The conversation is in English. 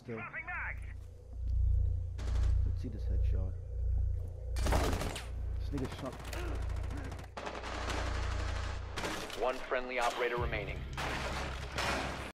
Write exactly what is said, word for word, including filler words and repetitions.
still. Let's see this headshot. This nigga shot. One friendly operator remaining.